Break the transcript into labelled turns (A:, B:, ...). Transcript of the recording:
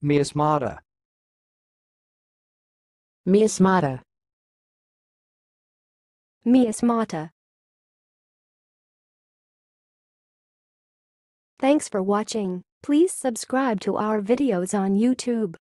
A: miasmata,
B: miasmata,
C: miasmata. Thanks for watching. Please subscribe to our videos on YouTube.